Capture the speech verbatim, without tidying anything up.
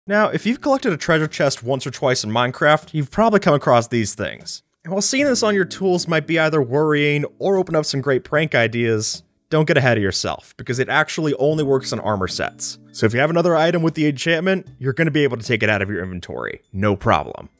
Now, if you've collected a treasure chest once or twice in Minecraft, you've probably come across these things. And while seeing this on your tools might be either worrying or open up some great prank ideas, don't get ahead of yourself, because it actually only works on armor sets. So if you have another item with the enchantment, you're going to be able to take it out of your inventory, no problem.